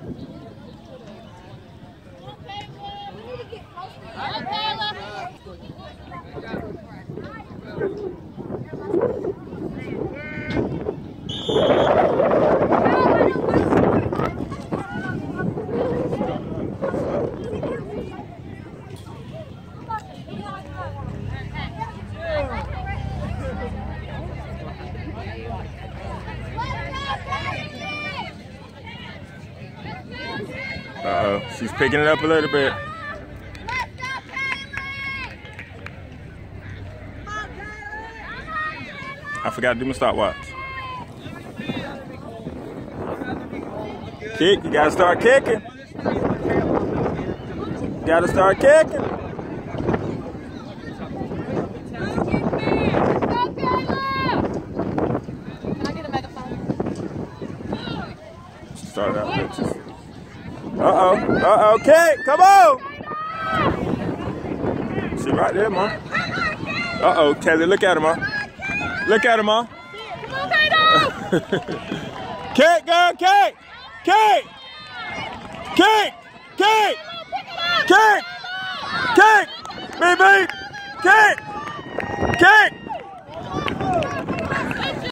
Uh-oh, she's picking it up a little bit. I forgot to do my stopwatch. Kick, you gotta start kicking. You gotta start kicking. Start out pitches. Uh-oh, kick, come on! She right there, Ma. Uh-oh, Kelly, look at her, Ma. Look at him, Ma. Kick, girl, kick! Kick! Kick! Kick! Kick! Kick! Beep, beep! Kick! Kick!